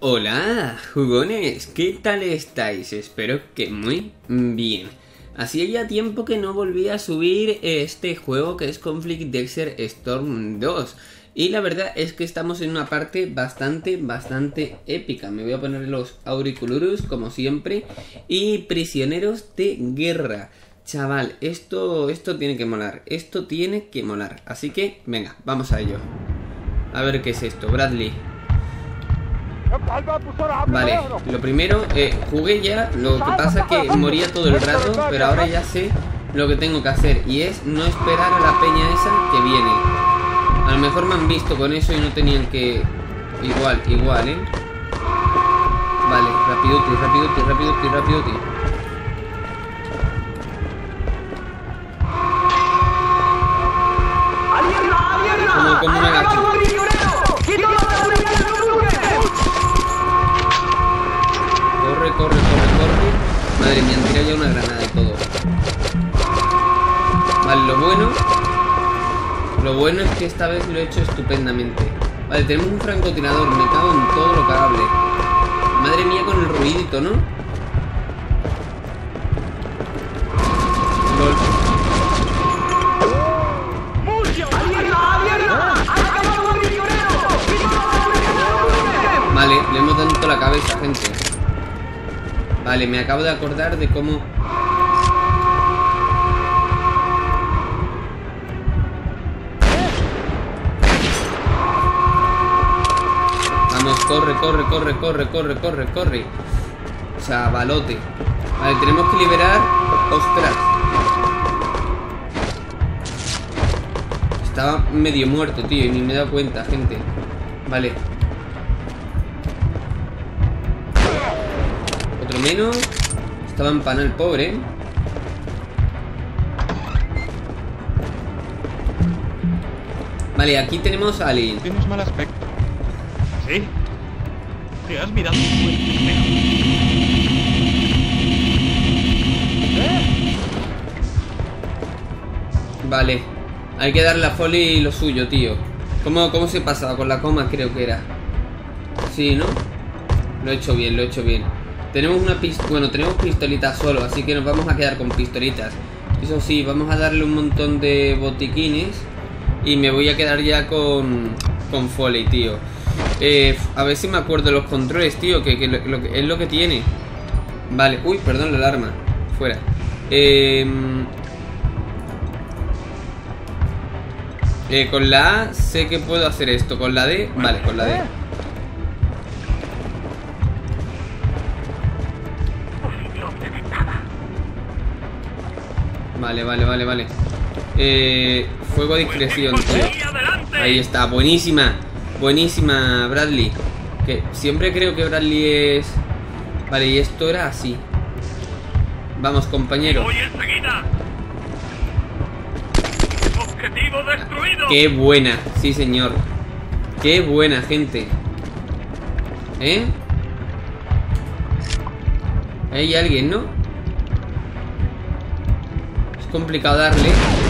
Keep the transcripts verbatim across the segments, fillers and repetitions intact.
Hola, jugones, ¿qué tal estáis? Espero que muy bien. Hacía ya tiempo que no volví a subir este juego que es Conflict Desert Storm dos. Y la verdad es que estamos en una parte bastante, bastante épica. Me voy a poner los auriculares como siempre. Y prisioneros de guerra. Chaval, esto, esto tiene que molar. Esto tiene que molar. Así que, venga, vamos a ello. A ver qué es esto, Bradley. Vale, lo primero, eh, jugué ya, lo que pasa es que moría todo el rato, pero ahora ya sé lo que tengo que hacer, y es no esperar a la peña esa que viene. A lo mejor me han visto con eso y no tenían que... Igual, igual, ¿eh? Vale, rapiduti, rapiduti, rapiduti, rapiduti. Como, como me agacho. Corre, corre, corre, corre. Madre mía, han tirado ya una granada y todo. Vale, lo bueno Lo bueno es que esta vez lo he hecho estupendamente. Vale, tenemos un francotirador. Me cago en todo lo que hable. Madre mía con el ruidito, ¿no? Lol. Vale, le hemos dado toda la cabeza, gente. Vale, me acabo de acordar de cómo... Vamos, corre, corre, corre, corre, corre, corre, corre. Chavalote. Vale, tenemos que liberar... Ostras. Estaba medio muerto, tío, y ni me he dado cuenta, gente. Vale. Otro menos. Estaba empanado el pobre. Vale, aquí tenemos a alguien. Tienes mal aspecto. ¿Sí? ¿Te has mirado un buen espejo? ¿Eh? Vale. Hay que darle a Foley lo suyo, tío. ¿Cómo, cómo se pasaba? Con la coma creo que era. Sí, ¿no? Lo he hecho bien, lo he hecho bien. Tenemos una pistola, bueno, tenemos pistolitas solo, así que nos vamos a quedar con pistolitas. Eso sí, vamos a darle un montón de botiquines y me voy a quedar ya con, con Foley, tío. Eh, a ver si me acuerdo de los controles, tío, que, que, lo, lo, que es lo que tiene. Vale, uy, perdón, la alarma. Fuera. Eh, eh, con la A sé que puedo hacer esto. Con la D, vale, con la D. Vale, vale, vale, vale. Eh, fuego a discreción, tío. Ahí está, buenísima. Buenísima, Bradley. Que siempre creo que Bradley es... Vale, y esto era así. Vamos, compañero. Qué buena, sí señor. Qué buena, gente. ¿Eh? Hay alguien, ¿no? Es complicado darle.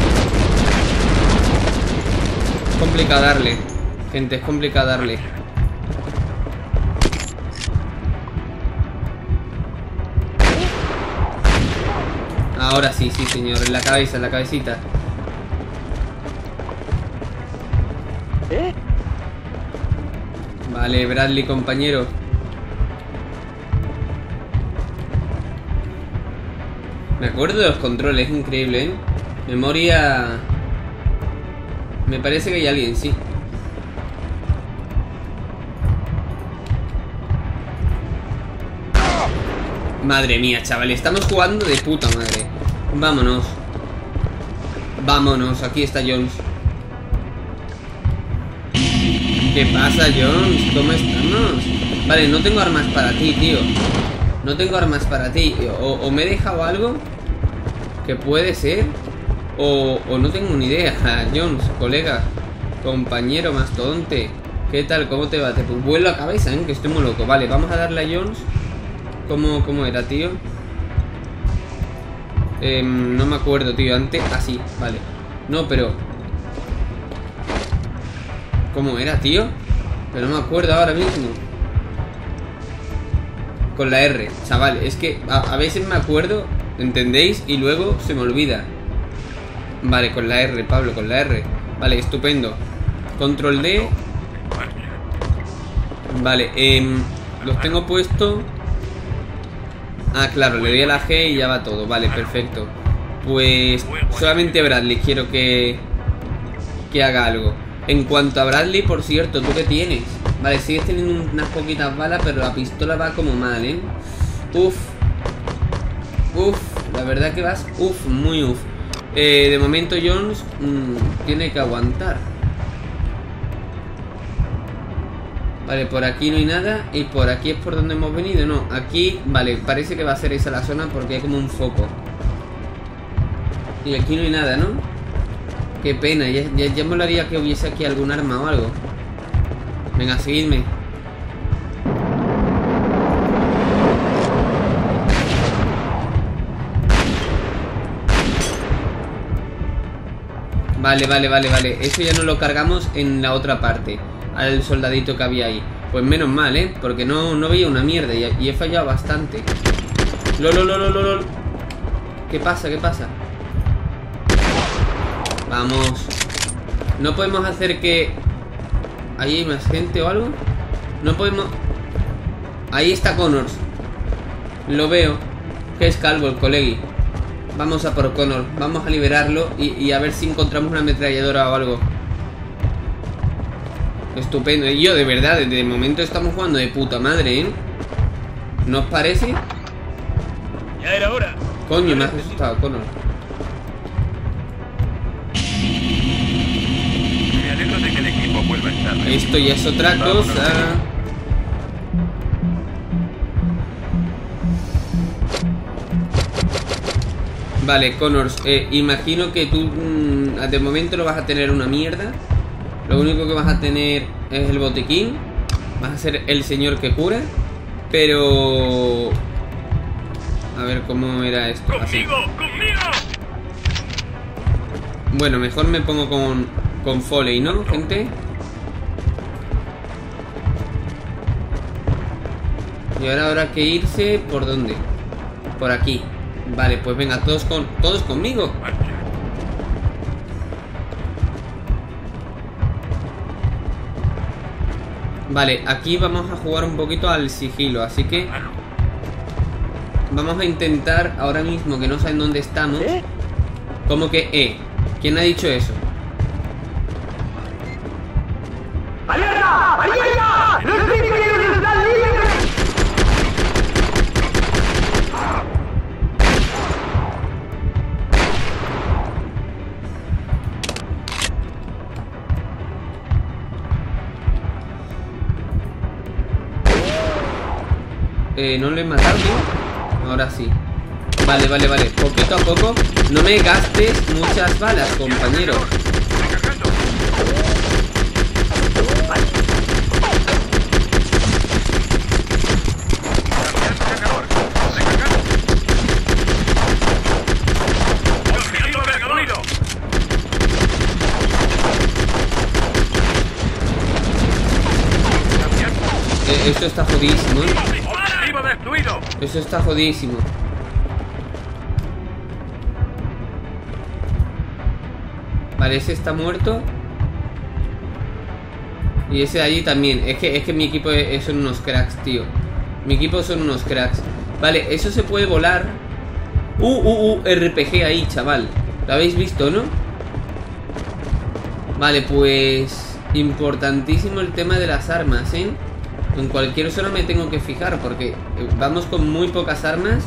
Es complicado darle. Gente, es complicado darle. Ahora sí, sí señor. En la cabeza, en la cabecita. ¿Eh? Vale, Bradley, compañero. Me acuerdo de los controles, es increíble, ¿eh? Memoria... Me parece que hay alguien, sí. Madre mía, chaval, estamos jugando de puta madre. Vámonos. Vámonos, aquí está Jones. ¿Qué pasa, Jones? ¿Cómo estamos? Vale, no tengo armas para ti, tío. No tengo armas para ti. O, o me he dejado algo que puede ser, o, o no tengo ni idea. Jones, colega, compañero mastodonte, ¿qué tal? ¿Cómo te va? Te vuelo la cabeza, ¿eh? Que estoy muy loco. Vale, vamos a darle a Jones. ¿Cómo, cómo era, tío? Eh, no me acuerdo, tío. Antes, así, vale. No, pero... ¿Cómo era, tío? Pero no me acuerdo ahora mismo. Con la R, chaval. Es que a, a veces me acuerdo, ¿entendéis? Y luego se me olvida. Vale, con la R, Pablo, con la R. Vale, estupendo. Control D. Vale, eh, los tengo puesto. Ah, claro, le doy a la G y ya va todo. Vale, perfecto. Pues solamente Bradley quiero que Que haga algo. En cuanto a Bradley, por cierto, ¿tú qué tienes? Vale, sigues teniendo unas poquitas balas, pero la pistola va como mal, ¿eh? Uf. Uf, la verdad que vas uf, muy uf. eh, De momento Jones mmm, tiene que aguantar. Vale, por aquí no hay nada. Y por aquí es por donde hemos venido. No, aquí, vale, parece que va a ser esa la zona porque hay como un foco. Y aquí no hay nada, ¿no? Qué pena, ya, ya, ya molaría que hubiese aquí algún arma o algo. Venga, seguidme. Vale, vale, vale, vale. Eso ya no lo cargamos en la otra parte. Al soldadito que había ahí. Pues menos mal, ¿eh? Porque no, no veía una mierda y, y he fallado bastante. Lololololol. ¿Qué pasa? ¿Qué pasa? Vamos. No podemos hacer que... ¿Ahí hay más gente o algo? No podemos... Ahí está Connors. Lo veo. Que es calvo el colegui. Vamos a por Connor. Vamos a liberarlo y, y a ver si encontramos una ametralladora o algo. Estupendo. Y yo, de verdad, desde el momento estamos jugando de puta madre, ¿eh? ¿No os parece? Ya era hora. Coño, me has asustado, Connor. Me alegro de que el equipo vuelva a estar. Esto ya es otra cosa. Vale, Connors, eh, imagino que tú mmm, de momento no vas a tener una mierda. Lo único que vas a tener es el botiquín. Vas a ser el señor que cura. Pero... A ver cómo era esto. Así. ¡Conmigo! ¡Conmigo! Bueno, mejor me pongo con, con Foley, ¿no, gente? Y ahora habrá que irse... ¿Por dónde? Por aquí. Vale, pues venga, todos con todos conmigo. Vale, aquí vamos a jugar un poquito al sigilo, así que vamos a intentar ahora mismo que no saben dónde estamos. ¿Cómo que E? ¿Quién ha dicho eso? ¡Alerta! ¡Alerta! ¡Los prisioneros están libres! Eh, ¿no lo he matado, tío? Ahora sí. Vale, vale, vale. Poquito a poco. No me gastes muchas balas, compañero. Eh, esto está jodidísimo, ¿eh? Eso está jodidísimo. Vale, ese está muerto. Y ese de allí también. Es que, es que mi equipo es, son unos cracks, tío. Mi equipo son unos cracks. Vale, eso se puede volar. Uh, uh, uh, R P G ahí, chaval. Lo habéis visto, ¿no? Vale, pues... Importantísimo el tema de las armas, ¿eh? En cualquier zona me tengo que fijar porque vamos con muy pocas armas.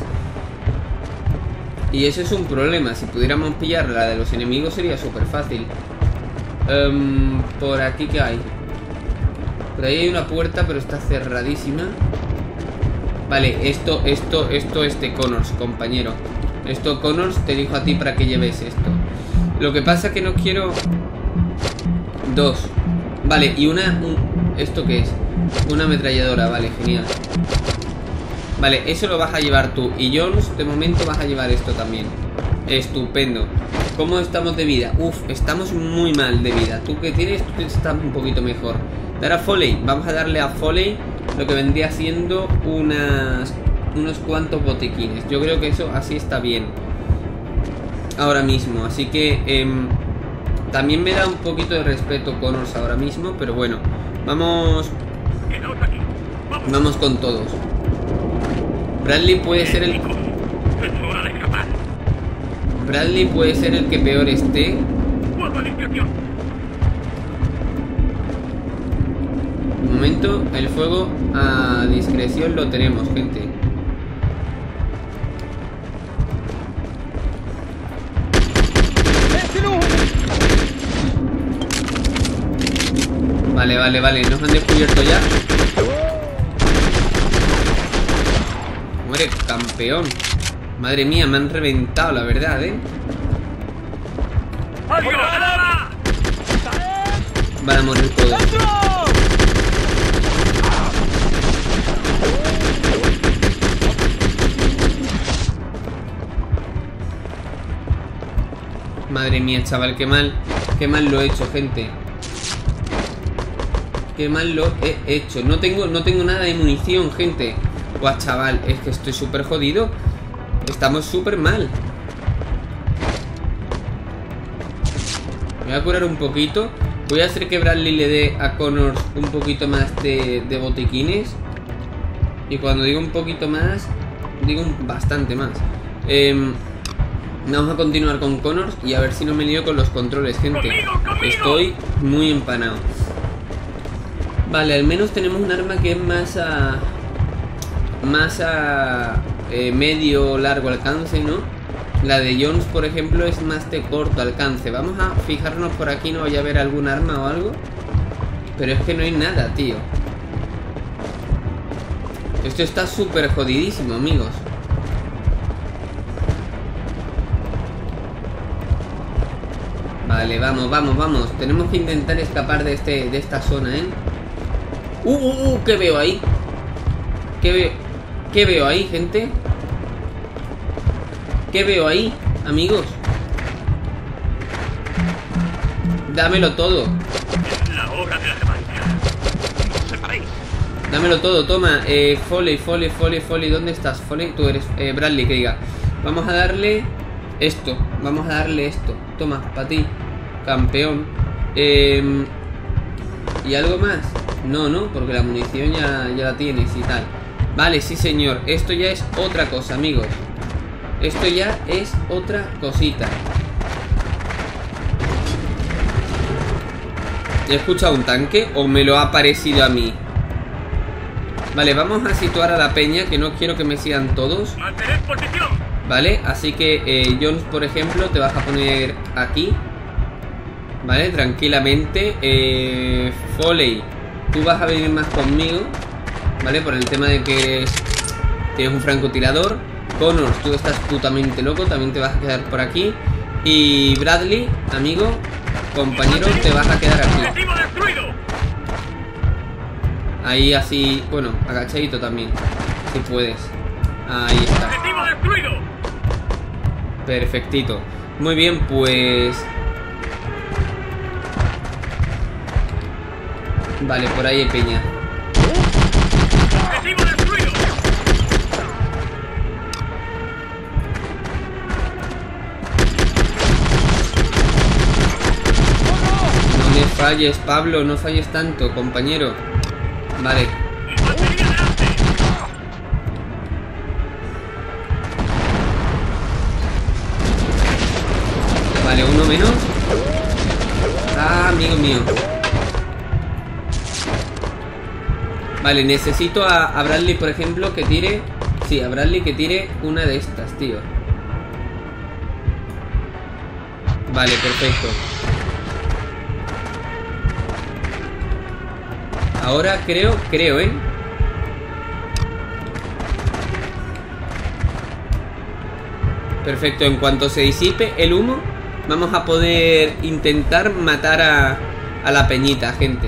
Y eso es un problema. Si pudiéramos pillar la de los enemigos sería súper fácil. um, Por aquí, ¿qué hay? Por ahí hay una puerta, pero está cerradísima. Vale, esto, esto, esto es de Connors, compañero. Esto, Connors, te dijo a ti para que lleves esto. Lo que pasa es que no quiero... Dos. Vale, y una... Un... ¿Esto qué es? Una ametralladora, vale, genial. Vale, eso lo vas a llevar tú. Y Jones, de momento vas a llevar esto también. Estupendo. ¿Cómo estamos de vida? Uf, estamos muy mal de vida. ¿Tú qué tienes? Tú estás un poquito mejor. Dar a Foley, vamos a darle a Foley lo que vendría siendo unas, unos cuantos botiquines. Yo creo que eso así está bien ahora mismo. Así que eh, también me da un poquito de respeto Connors ahora mismo. Pero bueno, vamos Vamos con todos. Bradley puede ser el Bradley puede ser el que peor esté. Un momento, el fuego a discreción lo tenemos, gente. Vale, vale, vale, nos han descubierto ya. Muere, campeón. Madre mía, me han reventado, la verdad, eh. Van a morir todos. Madre mía, chaval, qué mal. Qué mal lo he hecho, gente. Qué mal lo he hecho. No tengo, no tengo nada de munición, gente. Guau, chaval, es que estoy súper jodido. Estamos súper mal. Me voy a curar un poquito. Voy a hacer que Bradley le dé a Connors un poquito más de, de botiquines. Y cuando digo un poquito más, digo un, bastante más. eh, Vamos a continuar con Connors y a ver si no me lío con los controles, gente. Estoy muy empanado. Vale, al menos tenemos un arma que es más a... Más a... Eh, medio largo alcance, ¿no? La de Jones, por ejemplo, es más de corto alcance. Vamos a fijarnos por aquí, no vaya a haber algún arma o algo. Pero es que no hay nada, tío. Esto está súper jodidísimo, amigos. Vale, vamos, vamos, vamos. Tenemos que intentar escapar de este, de esta zona, ¿eh? Uh, uh, uh, ¿qué veo ahí? ¿Qué veo? ¿Qué veo ahí, gente? ¿Qué veo ahí, amigos? Dámelo todo. Es la hora de la revancha. No os separéis. Dámelo todo, toma. Eh, Foley, Foley, Foley, Foley. ¿Dónde estás? Foley, tú eres eh, Bradley, que diga. Vamos a darle esto. Vamos a darle esto. Toma, para ti, campeón. Eh, ¿Y algo más? No, no, porque la munición ya, ya la tienes y tal. Vale, sí señor. Esto ya es otra cosa, amigos. Esto ya es otra cosita. ¿He escuchado un tanque o me lo ha parecido a mí? Vale, vamos a situar a la peña, que no quiero que me sigan todos. Mantened posición. Vale, así que eh, Jones, por ejemplo, te vas a poner aquí. Vale, tranquilamente. eh, Foley, tú vas a venir más conmigo. Vale, por el tema de que eres, tienes un francotirador. Connors, tú estás putamente loco, también te vas a quedar por aquí. Y Bradley, amigo, compañero, te vas a quedar aquí. Objetivo destruido. Ahí así, bueno, agachadito también, si puedes. Ahí está. Objetivo destruido. Perfectito. Muy bien, pues... Vale, por ahí hay peña. Objetivo destruido. No me falles, Pablo, no falles tanto, compañero. Vale. Infantería delante. Vale, uno menos. Ah, amigo mío. Vale, necesito a, a Bradley, por ejemplo, que tire... Sí, a Bradley que tire una de estas, tío. Vale, perfecto. Ahora creo, creo, ¿eh? Perfecto, en cuanto se disipe el humo, vamos a poder intentar matar a, a la peñita, gente.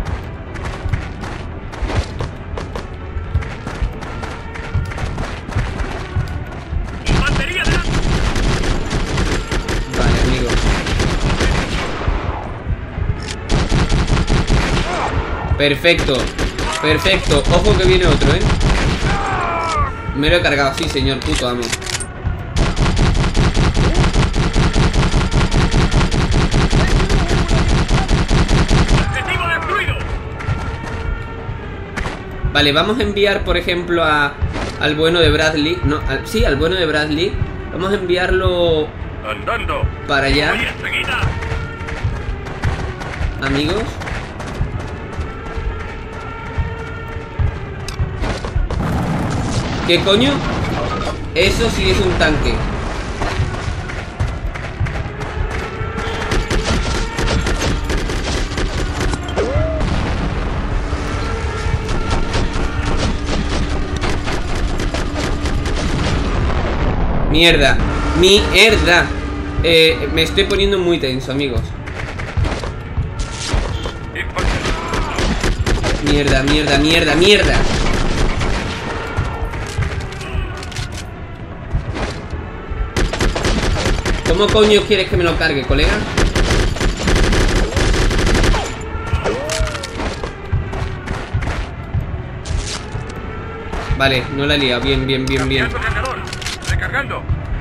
Infantería delante. Vale, amigo. Perfecto. Perfecto, ojo que viene otro, ¿eh? Me lo he cargado, sí señor, puto amo. ¡Objetivo destruido! Vale, vamos a enviar, por ejemplo, a, al bueno de Bradley. No, al, sí, al bueno de Bradley. Vamos a enviarlo Andando. para allá, Voy enseguida. amigos. ¿Qué coño? Eso sí es un tanque. Mierda, mierda. Eh, me estoy poniendo muy tenso, amigos. Mierda, mierda, mierda, mierda. ¿Cómo coño quieres que me lo cargue, colega? Vale, no la he liado. Bien, bien, bien, bien. Recargando.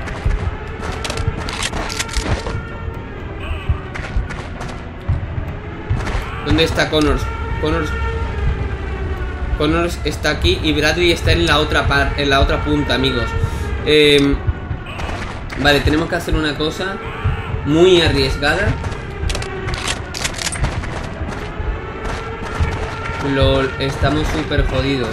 ¿Dónde está Connors? Connors Connors está aquí y Bradley está en la otra par en la otra punta, amigos. Eh, vale, tenemos que hacer una cosa muy arriesgada. Lol, estamos súper jodidos.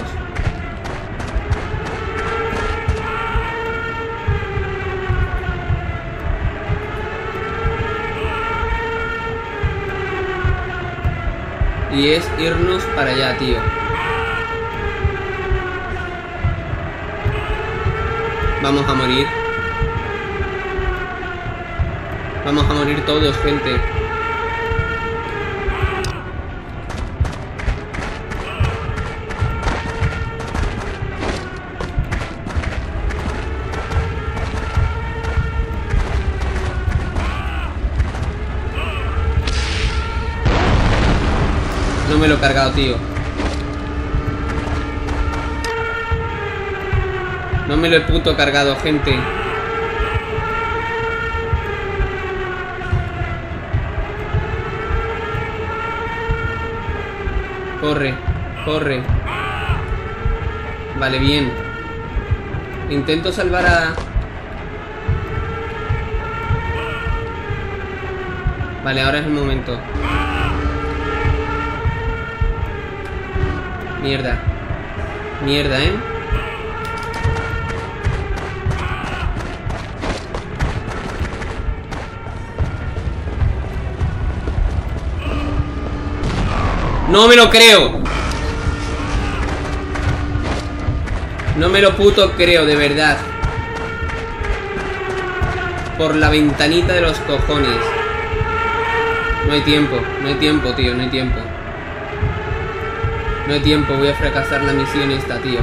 Y es irnos para allá, tío. Vamos a morir. Vamos a morir todos, gente. No me lo he cargado, tío. No me lo he puto cargado, gente. Corre, corre. Vale, bien. Intento salvar a... Vale, ahora es el momento. Mierda. Mierda, ¿eh? No me lo creo. No me lo puto creo, de verdad. Por la ventanita de los cojones. No hay tiempo, no hay tiempo, tío, no hay tiempo. No hay tiempo, voy a fracasar la misión esta, tío.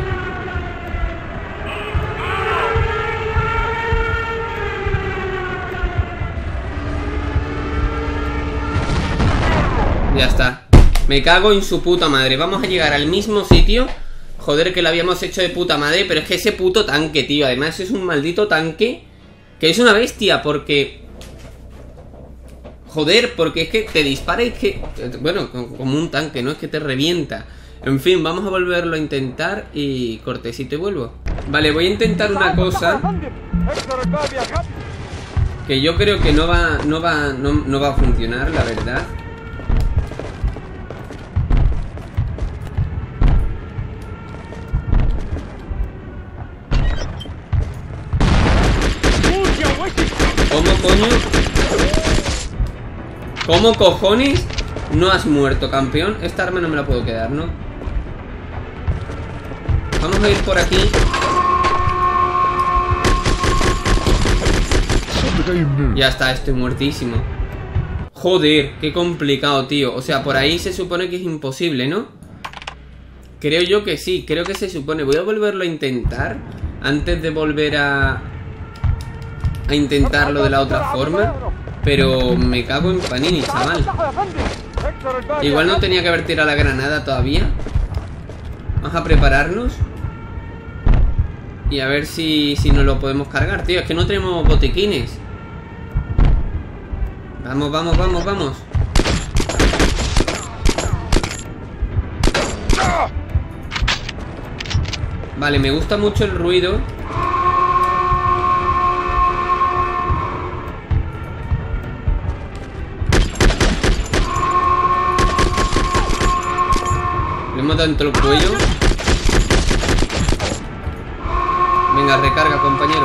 Ya está. Me cago en su puta madre. Vamos a llegar al mismo sitio. Joder, que lo habíamos hecho de puta madre. Pero es que ese puto tanque, tío, además es un maldito tanque que es una bestia, porque... Joder, porque es que te dispara y es que... Bueno, como un tanque, no es que te revienta. En fin, vamos a volverlo a intentar y cortecito y vuelvo. Vale, voy a intentar una cosa que yo creo que no va, no va, no, no va a funcionar, la verdad. ¿Cómo coño? ¿Cómo cojones no has muerto, campeón? Esta arma no me la puedo quedar, ¿no? Vamos a ir por aquí. Ya está, estoy muertísimo. Joder, qué complicado, tío. O sea, por ahí se supone que es imposible, ¿no? Creo yo que sí, creo que se supone. Voy a volverlo a intentar antes de volver a... a intentarlo de la otra forma. Pero me cago en panini, chaval. Igual no tenía que haber tirado la granada todavía. Vamos a prepararnos. Y a ver si, si nos lo podemos cargar, tío. Es que no tenemos botiquines. Vamos, vamos, vamos, vamos. Vale, me gusta mucho el ruido. Le hemos dado entre el cuello. Venga, recarga, compañero.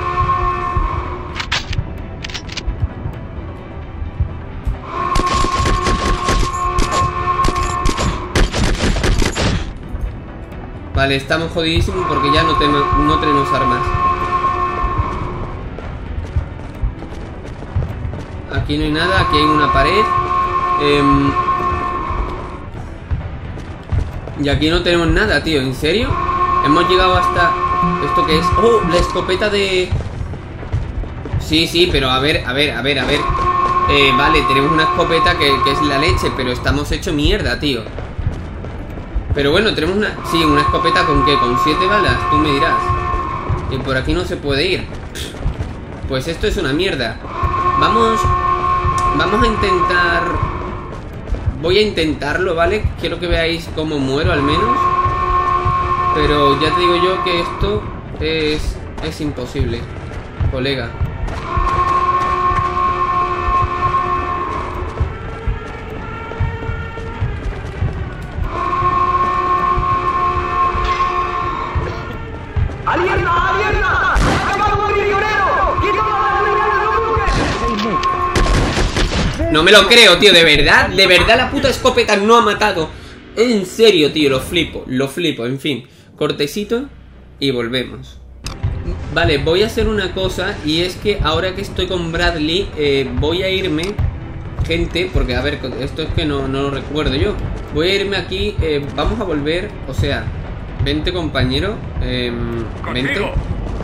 Vale, estamos jodidísimos porque ya no, tenemos, no tenemos armas. Aquí no hay nada, aquí hay una pared. Eh, y aquí no tenemos nada, tío. ¿En serio? Hemos llegado hasta... ¿Esto qué es? ¡Oh! La escopeta de... Sí, sí, pero a ver, a ver, a ver, a ver. Eh, vale, tenemos una escopeta que, que es la leche, pero estamos hecho mierda, tío. Pero bueno, tenemos una... Sí, una escopeta con ¿qué? Con siete balas, tú me dirás. Y por aquí no se puede ir. Pues esto es una mierda. Vamos... Vamos a intentar... Voy a intentarlo, ¿vale? Quiero que veáis cómo muero al menos. Pero ya te digo yo que esto es... Es imposible, colega. ¡Alerta! ¡Alerta! ¡Acaba un prisionero! ¡Quito las señales de un No me lo creo, tío, de verdad. De verdad la puta escopeta no ha matado. En serio, tío, lo flipo. Lo flipo, en fin. Cortecito y volvemos. Vale, voy a hacer una cosa. Y es que ahora que estoy con Bradley, eh, voy a irme, gente, porque a ver, esto es que no, no lo recuerdo yo. Voy a irme aquí, eh, vamos a volver. O sea, vente, compañero, eh, vente.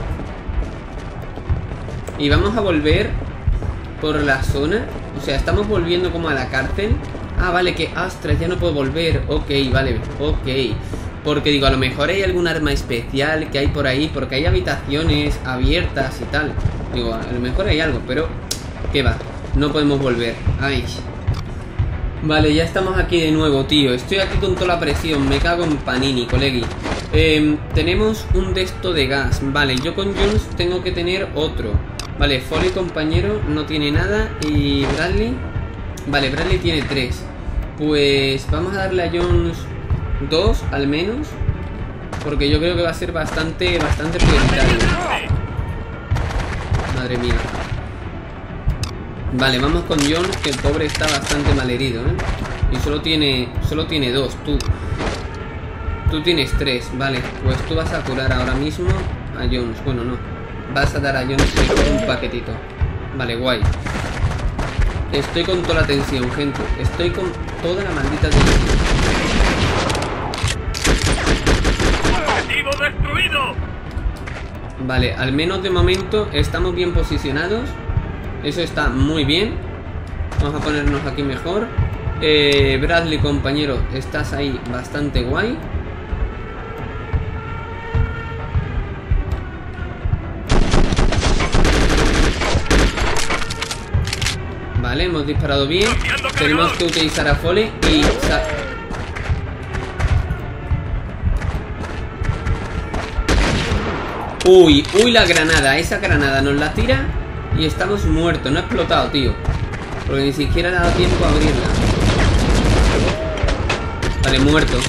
Y vamos a volver por la zona. O sea, estamos volviendo como a la cárcel. Ah, vale, que astras, ya no puedo volver. Ok, vale, ok. Porque digo, a lo mejor hay algún arma especial que hay por ahí, porque hay habitaciones abiertas y tal. Digo, a lo mejor hay algo, pero ¿qué va? No podemos volver. Ay. Vale, ya estamos aquí de nuevo, tío. Estoy aquí con toda la presión. Me cago en panini, colegui. eh, Tenemos un desto de gas. Vale, yo con Jones tengo que tener otro. Vale, Foley, compañero, no tiene nada. Y Bradley... Vale, Bradley tiene tres. Pues vamos a darle a Jones dos, al menos. Porque yo creo que va a ser bastante, bastante prioritario. Madre mía. Vale, vamos con Jones, que el pobre está bastante mal herido, ¿eh? Y solo tiene, solo tiene dos, tú. Tú tienes tres, vale. Pues tú vas a curar ahora mismo a Jones. Bueno, no. Vas a dar a Jones un paquetito. Vale, guay. Estoy con toda la tensión, gente. Estoy con toda la maldita tensión. ¡Objetivo destruido! Vale, al menos de momento estamos bien posicionados. Eso está muy bien. Vamos a ponernos aquí mejor. eh, Bradley, compañero, estás ahí bastante guay. Vale, hemos disparado bien. Tenemos que utilizar a Foley y... Uy, uy, la granada. Esa granada nos la tira y estamos muertos. No ha explotado, tío, porque ni siquiera le ha dado tiempo a abrirla. Vale, muerto.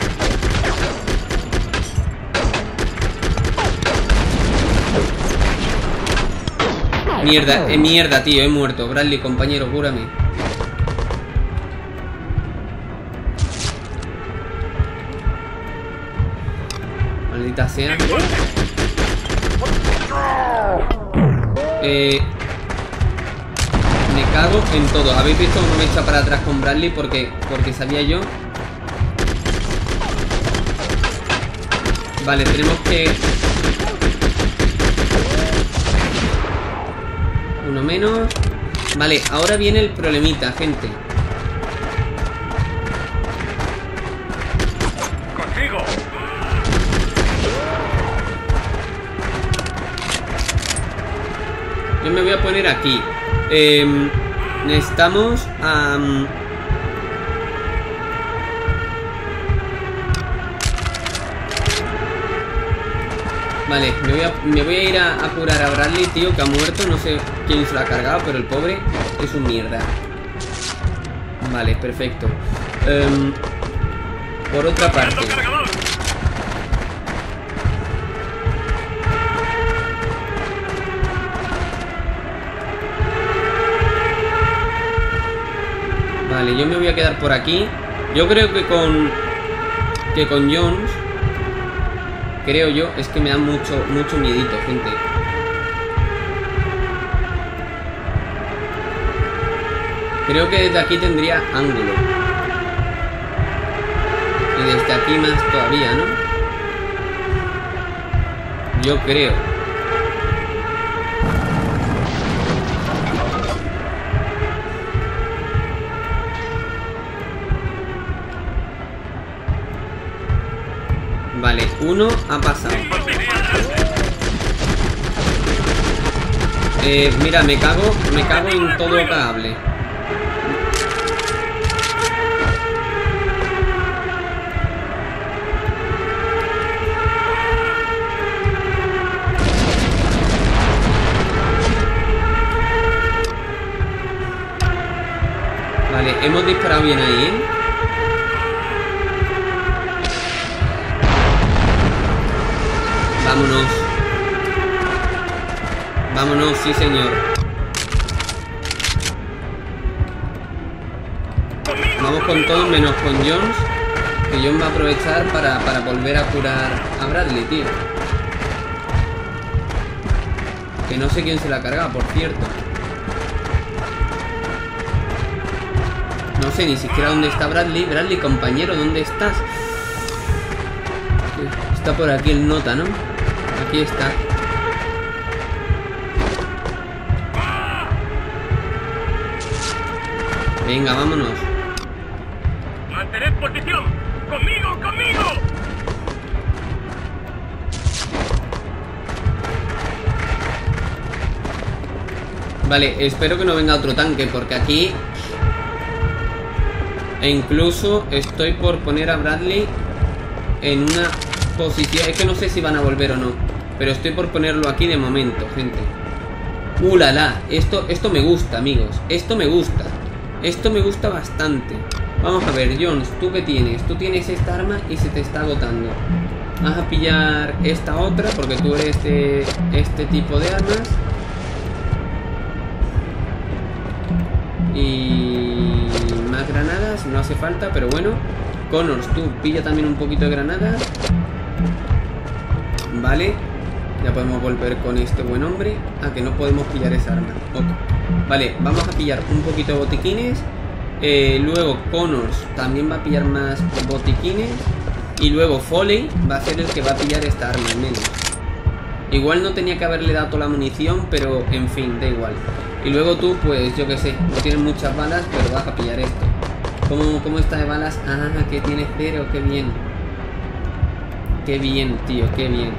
Mierda, eh, mierda, tío, he muerto. Bradley, compañero, cúrame. Maldita sea. Eh, me cago en todo. ¿Habéis visto cómo me he echado para atrás con Bradley? Porque, porque sabía yo. Vale, tenemos que... Uno menos. Vale, ahora viene el problemita, gente. ¡Contigo! Yo me voy a poner aquí. eh, Necesitamos um, Vale, me voy, a, me voy a ir a, a curar a Bradley, tío, que ha muerto. No sé quién se lo ha cargado, pero el pobre es un mierda. Vale, perfecto. um, Por otra parte, vale, yo me voy a quedar por aquí. Yo creo que con Que con Jones, creo yo, es que me da mucho, mucho miedito, gente. Creo que desde aquí tendría ángulo. Y desde aquí más todavía, ¿no? Yo creo. Vale, uno ha pasado. Eh, mira, me cago, me cago en todo lo cagable. Vale, hemos disparado bien ahí, ¿eh? Vámonos. Vámonos, sí señor. Vamos con todo menos con Jones. Que Jones va a aprovechar para, para volver a curar a Bradley, tío. Que no sé quién se la ha cargado, por cierto. No sé ni siquiera dónde está Bradley. Bradley, compañero, ¿dónde estás? Está por aquí el nota, ¿no? Aquí está. Venga, vámonos. Mantened posición. Conmigo, conmigo. Vale, espero que no venga otro tanque, porque aquí... E incluso estoy por poner a Bradley en una posición... Es que no sé si van a volver o no, pero estoy por ponerlo aquí de momento, gente. ¡Uh, la, la! Esto, esto me gusta, amigos. Esto me gusta. Esto me gusta bastante. Vamos a ver, Jones, ¿tú qué tienes? Tú tienes esta arma y se te está agotando. Vas a pillar esta otra, porque tú eres de este tipo de armas. Y... más granadas, no hace falta, pero bueno. Connors, tú pilla también un poquito de granadas. Vale. Ya podemos volver con este buen hombre. Ah, que no podemos pillar esa arma. Ok. Vale, vamos a pillar un poquito de botiquines. eh, Luego Connors también va a pillar más botiquines. Y luego Foley va a ser el que va a pillar esta arma al menos. Igual no tenía que haberle dado toda la munición, pero en fin, da igual. Y luego tú, pues yo que sé, no tienes muchas balas, pero vas a pillar esto. ¿Cómo, cómo está de balas? Ah, que tienes cero, qué bien. Qué bien, tío, qué bien.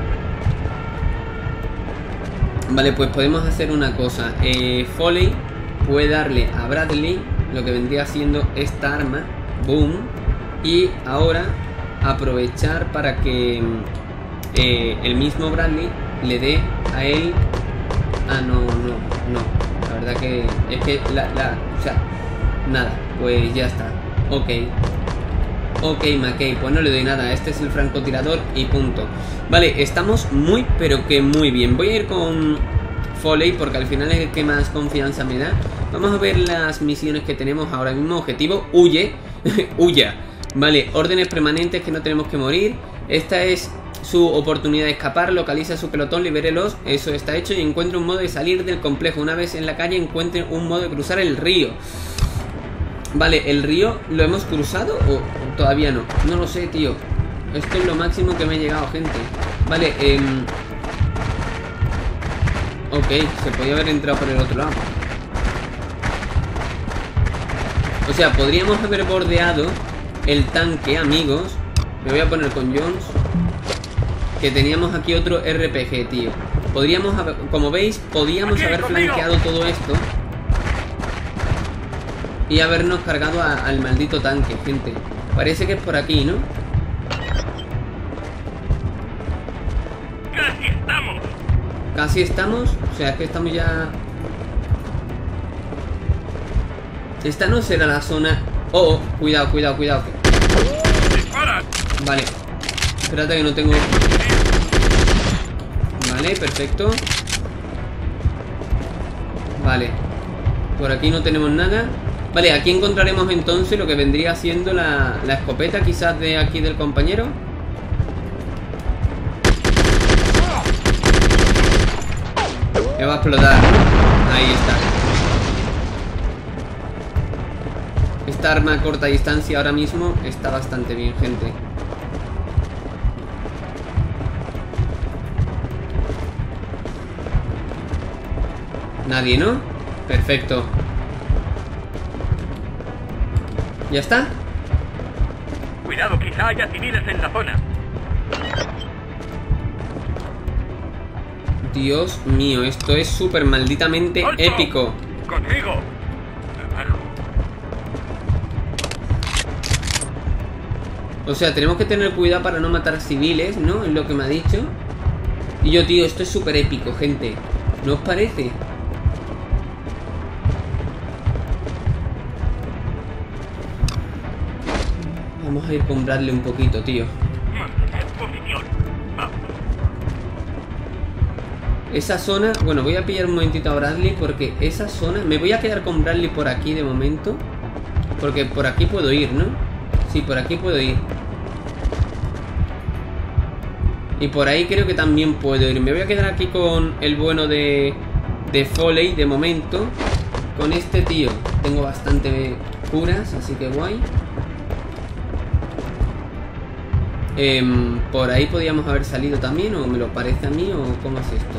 Vale, pues podemos hacer una cosa. eh, Foley puede darle a Bradley lo que vendría siendo esta arma. Boom. Y ahora aprovechar para que eh, el mismo Bradley le dé a él. Ah, no, no, no. La verdad que es que la, la, o sea, nada, pues ya está. Ok. Ok, McKay, pues no le doy nada. Este es el francotirador y punto. Vale, estamos muy, pero que muy bien. Voy a ir con Foley porque al final es el que más confianza me da. Vamos a ver las misiones que tenemos ahora mismo. Objetivo, huye. Huya. Vale, órdenes permanentes, que no tenemos que morir. Esta es su oportunidad de escapar. Localiza su pelotón, libérelos. Eso está hecho. Y encuentre un modo de salir del complejo. Una vez en la calle, encuentre un modo de cruzar el río. Vale, ¿el río lo hemos cruzado o todavía no? No lo sé, tío. Esto es lo máximo que me ha llegado, gente. Vale, eh... ok, se podía haber entrado por el otro lado. O sea, podríamos haber bordeado el tanque, amigos. Me voy a poner con Jones. Que teníamos aquí otro R P G, tío. Podríamos haber, como veis, podíamos Aquí, haber conmigo. flanqueado todo esto y habernos cargado a- al maldito tanque, gente. Parece que es por aquí, ¿no? Casi estamos. Casi estamos. O sea, es que estamos ya... Esta no será la zona... Oh, oh, cuidado, cuidado, cuidado. Dispara. Vale. Espérate que no tengo... Vale, perfecto. Vale. Por aquí no tenemos nada. Vale, aquí encontraremos entonces lo que vendría siendo la, la escopeta quizás de aquí del compañero. Que va a explotar, ¿no? Ahí está. Esta arma a corta distancia ahora mismo está bastante bien, gente. Nadie, ¿no? Perfecto. ¿Ya está? Cuidado, quizá haya civiles en la zona. Dios mío, esto es súper malditamente ¡Alto! épico. Conmigo. Abajo. O sea, tenemos que tener cuidado para no matar civiles, ¿no? Es lo que me ha dicho. Y yo, tío, esto es súper épico, gente. ¿No os parece? Vamos a ir con Bradley un poquito, tío. Mantente en posición. Vamos. Esa zona... Bueno, voy a pillar un momentito a Bradley porque esa zona... Me voy a quedar con Bradley por aquí de momento. Porque por aquí puedo ir, ¿no? Sí, por aquí puedo ir. Y por ahí creo que también puedo ir. Me voy a quedar aquí con el bueno de... De Foley de momento. Con este tío. Tengo bastante curas, así que guay. Eh, por ahí podíamos haber salido también, o me lo parece a mí, o cómo es esto.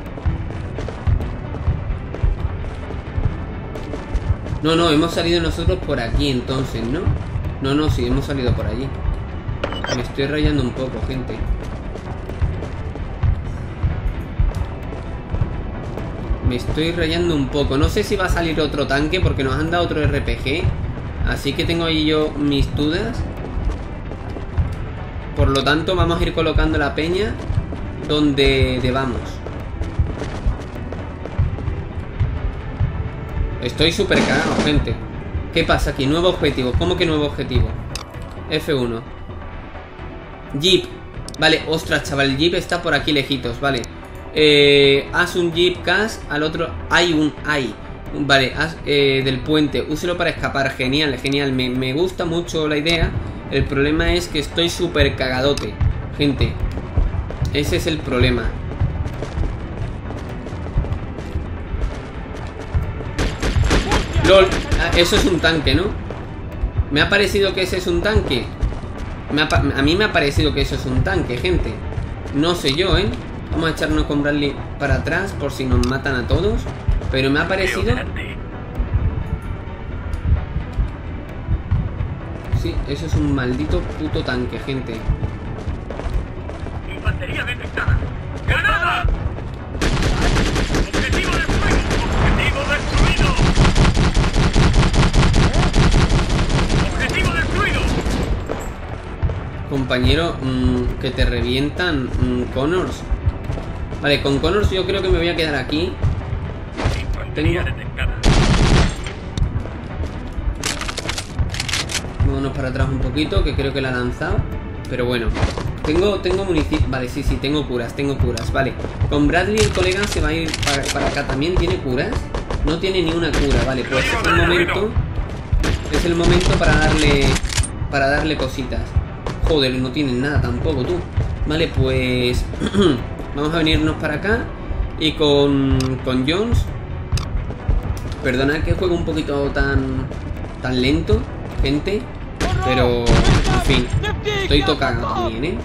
No, no, hemos salido nosotros por aquí entonces, ¿no? No, no, sí, hemos salido por allí. Me estoy rayando un poco, gente. Me estoy rayando un poco. No sé si va a salir otro tanque porque nos han dado otro R P G. Así que tengo ahí yo mis dudas. Por lo tanto, vamos a ir colocando la peña donde debamos. Estoy súper cagado, gente. ¿Qué pasa aquí? Nuevo objetivo. ¿Cómo que nuevo objetivo? F uno. Jeep. Vale, ostras, chaval. El Jeep está por aquí lejitos, vale. Eh, haz un Jeep cash. Al otro hay un hay. Vale, haz, eh, del puente. Úselo para escapar. Genial, genial. Me, me gusta mucho la idea. El problema es que estoy súper cagadote, gente. Ese es el problema. LOL, eso es un tanque, ¿no? Me ha parecido que ese es un tanque. Me ha, a mí me ha parecido que eso es un tanque, gente. No sé yo, ¿eh? Vamos a echarnos con Bradley para atrás por si nos matan a todos. Pero me ha parecido... Sí, eso es un maldito puto tanque, gente. Infantería detectada. ¡Granada! ¡Objetivo destruido! ¡Objetivo destruido! ¡Objetivo destruido! Compañero, mmm, que te revientan mmm, Connors. Vale, con Connors yo creo que me voy a quedar aquí. Infantería Tengo... detectada. Vámonos para atrás un poquito, que creo que la ha lanzado. Pero bueno, tengo, tengo munición. Vale, sí, sí, tengo curas, tengo curas. Vale, con Bradley el colega se va a ir para, para acá. ¿También tiene curas? No tiene ni una cura. Vale, pues es el momento. Es el momento para darle Para darle cositas. Joder, no tienen nada tampoco, tú. Vale, pues vamos a venirnos para acá. Y con, con Jones. Perdonad que juego un poquito tan Tan lento, gente. Pero, en fin, estoy tocando también, ¿eh?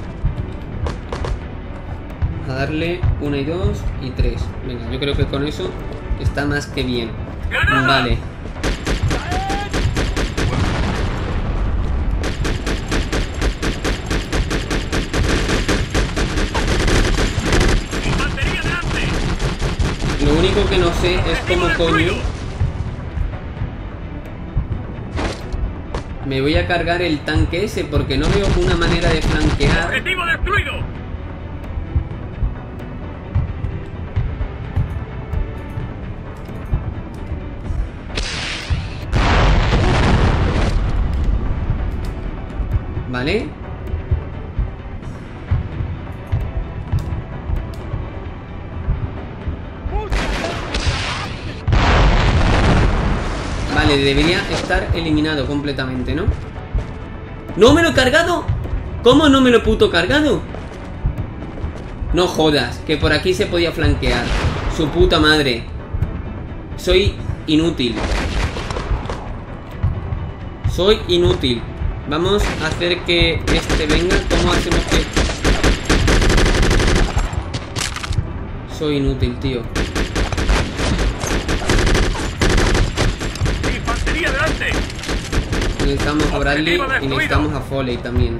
A darle una y dos y tres. Venga, yo creo que con eso está más que bien. Vale. ¡Infantería delante! único que no sé es cómo coño me voy a cargar el tanque ese, porque no veo una manera de flanquear. ¡Objetivo destruido! ¿Vale? Vale, debería estar eliminado completamente, ¿no? ¡No me lo he cargado! ¿Cómo no me lo he puto cargado? No jodas, que por aquí se podía flanquear. Su puta madre. Soy inútil. Soy inútil. Vamos a hacer que este venga. ¿Cómo hacemos que...? Soy inútil, tío. ¡Infantería delante! Necesitamos a Bradley y necesitamos a Foley también.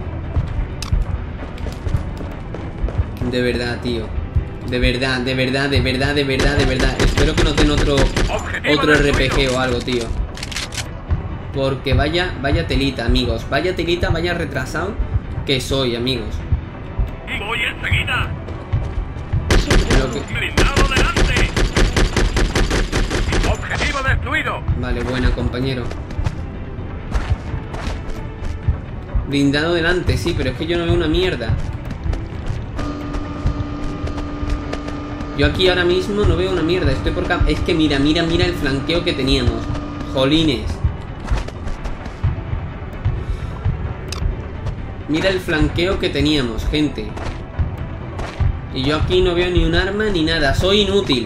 De verdad, tío. De verdad, de verdad, de verdad, de verdad, de verdad. Espero que nos den otro otro R P G o algo, tío. Porque vaya, vaya telita, amigos. Vaya telita, vaya retrasado que soy, amigos. ¡Voy enseguida! Lo que... ¡Blindado delante! ¡Objetivo destruido! Vale, buena, compañero. Blindado delante, sí, pero es que yo no veo una mierda. Yo aquí ahora mismo no veo una mierda. Estoy por acá. Es que mira, mira, mira el flanqueo que teníamos. Jolines. Mira el flanqueo que teníamos, gente. Y yo aquí no veo ni un arma ni nada. Soy inútil.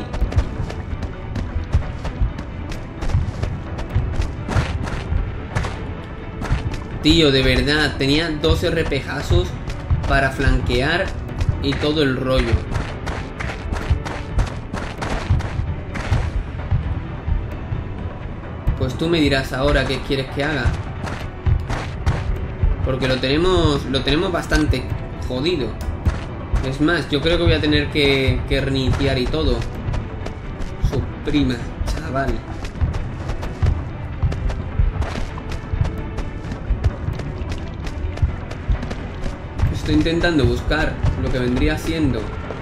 Tío, de verdad. Tenía dos RPGazos para flanquear y todo el rollo. Pues tú me dirás ahora qué quieres que haga. Porque lo tenemos lo tenemos bastante jodido. Es más, yo creo que voy a tener que, que reiniciar y todo. Su prima, chaval. Estoy intentando buscar lo que vendría siendo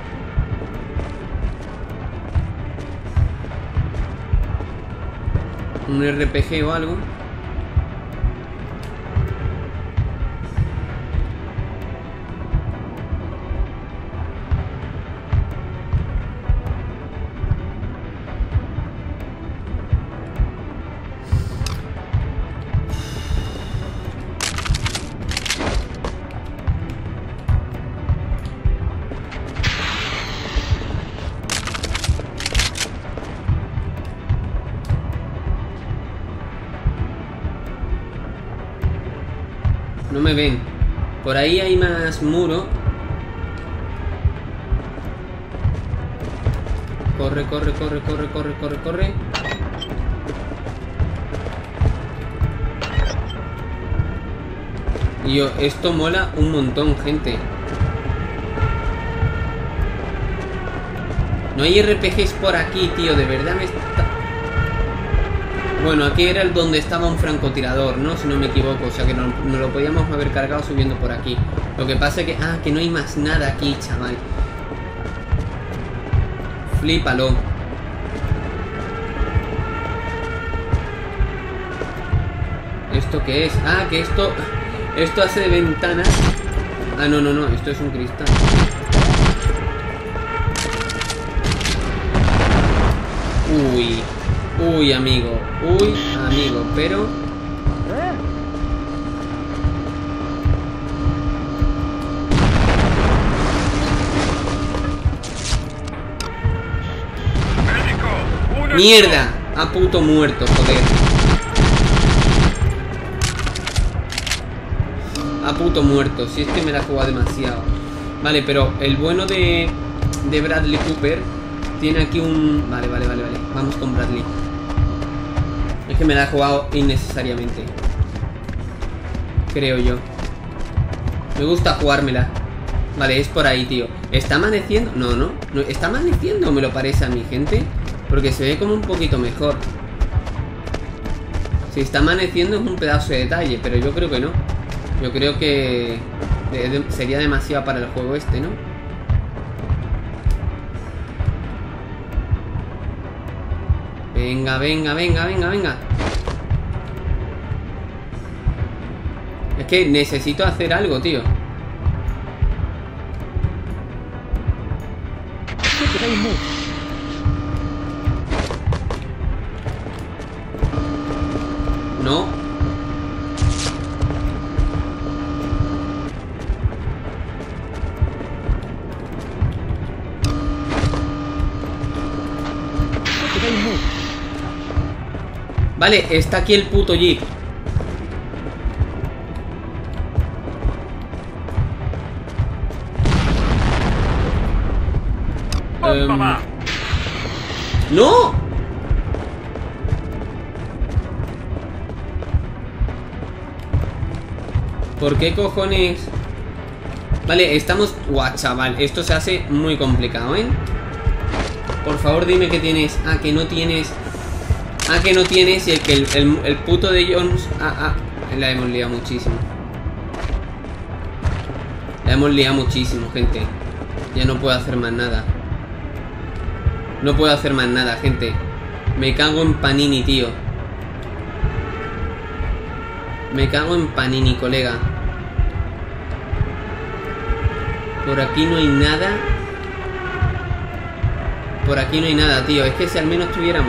un R P G o algo. No me ven. Por ahí hay más muro. Corre, corre, corre, corre, corre, corre, corre. Y yo, esto mola un montón, gente. No hay R P Gs por aquí, tío. De verdad me está... Bueno, aquí era el donde estaba un francotirador, ¿no? Si no me equivoco, o sea que no, no lo podíamos haber cargado subiendo por aquí. Lo que pasa es que... Ah, que no hay más nada aquí, chaval. Flípalo. ¿Esto qué es? Ah, que esto... Esto hace de ventana. Ah, no, no, no, esto es un cristal. Uy... Uy, amigo, uy, amigo, pero... ¡Mierda! Ha puto muerto, joder. Ha puto muerto, si es que me la he jugado demasiado. Vale, pero el bueno de, de Bradley Cooper tiene aquí un... Vale, vale, vale, vale. Vamos con Bradley. Es que me la he jugado innecesariamente. Creo yo. Me gusta jugármela. Vale, es por ahí, tío. ¿Está amaneciendo? No, no, no. ¿Está amaneciendo? Me lo parece a mi gente. Porque se ve como un poquito mejor. Si está amaneciendo es un pedazo de detalle, pero yo creo que no. Yo creo que de, de, sería demasiado para el juego este, ¿no? Venga, venga, venga, venga, venga. Es que necesito hacer algo, tío. No. Vale, está aquí el puto jeep. Um, ¡No! ¿Por qué cojones? Vale, estamos... Guau, chaval, esto se hace muy complicado, ¿eh? Por favor, dime que tienes... Ah, que no tienes... Ah, que no tienes y el que el, el, el puto de Jones... Ah, ah, la hemos liado muchísimo. La hemos liado muchísimo, gente. Ya no puedo hacer más nada. No puedo hacer más nada, gente. Me cago en Panini, tío. Me cago en Panini, colega. Por aquí no hay nada. Por aquí no hay nada, tío. Es que si al menos tuviéramos...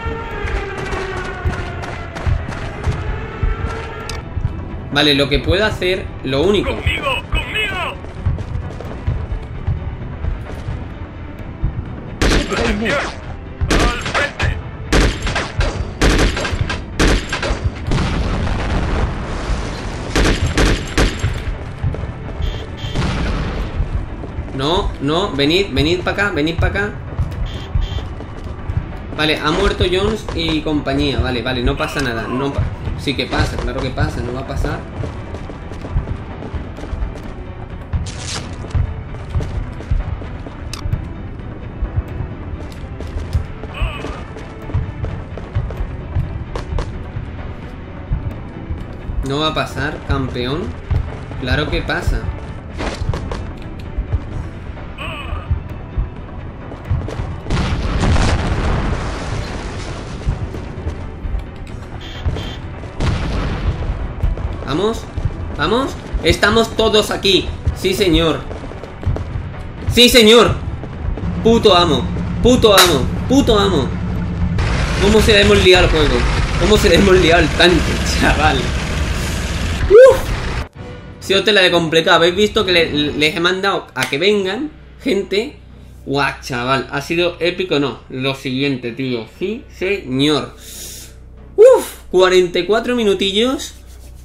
Vale, lo que puedo hacer... Lo único... ¡Conmigo! ¡Conmigo! ¡Atención! ¡Al frente! No, no, venid, venid para acá, venid para acá. Vale, ha muerto Jones y compañía. Vale, vale, no pasa nada. No pa sí que pasa, claro que pasa, no va a pasar. No va a pasar, campeón. Claro que pasa. Vamos, vamos. Estamos todos aquí. Sí, señor. Sí, señor. Puto amo. Puto amo. Puto amo. ¿Cómo se le hemos liado el juego? ¿Cómo se le hemos liado el tanque, chaval? Uf. Si os te la de complicado. Habéis visto que le, les he mandado a que vengan gente. Guau, chaval. Ha sido épico, no. Lo siguiente, tío. Sí, señor. Uf. cuarenta y cuatro minutillos.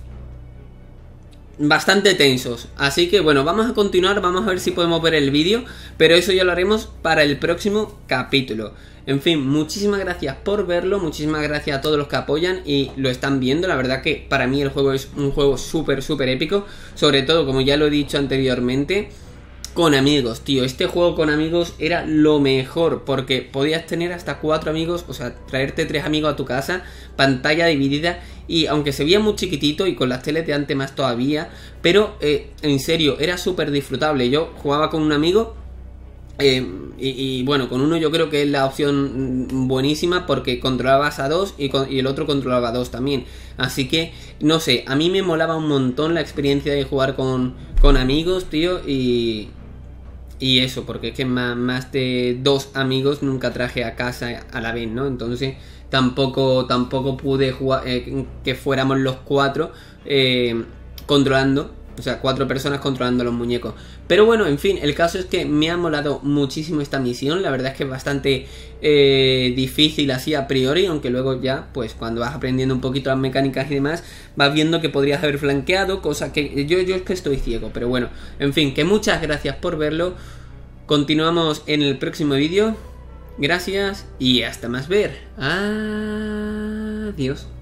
Bastante tensos, así que bueno, vamos a continuar, vamos a ver si podemos ver el vídeo, pero eso ya lo haremos para el próximo capítulo. En fin, muchísimas gracias por verlo, muchísimas gracias a todos los que apoyan y lo están viendo. La verdad que para mí el juego es un juego súper, súper épico, sobre todo, como ya lo he dicho anteriormente, con amigos, tío. Este juego con amigos era lo mejor, porque podías tener hasta cuatro amigos, o sea, traerte tres amigos a tu casa, pantalla dividida, y aunque se veía muy chiquitito y con las teles de antes más todavía, pero eh, en serio, era súper disfrutable. Yo jugaba con un amigo eh, y, y bueno, con uno yo creo que es la opción buenísima porque controlabas a dos y, con, y el otro controlaba a dos también. Así que, no sé, a mí me molaba un montón la experiencia de jugar con, con amigos, tío, y... Y eso, porque es que más, más de dos amigos nunca traje a casa a la vez, ¿no? Entonces tampoco, tampoco pude jugar, eh, que fuéramos los cuatro eh, controlando, o sea, cuatro personas controlando los muñecos. Pero bueno, en fin, el caso es que me ha molado muchísimo esta misión. La verdad es que es bastante eh, difícil así a priori, aunque luego ya, pues cuando vas aprendiendo un poquito las mecánicas y demás, vas viendo que podrías haber flanqueado, cosa que yo, yo es que estoy ciego. Pero bueno, en fin, que muchas gracias por verlo. Continuamos en el próximo vídeo. Gracias y hasta más ver. Adiós.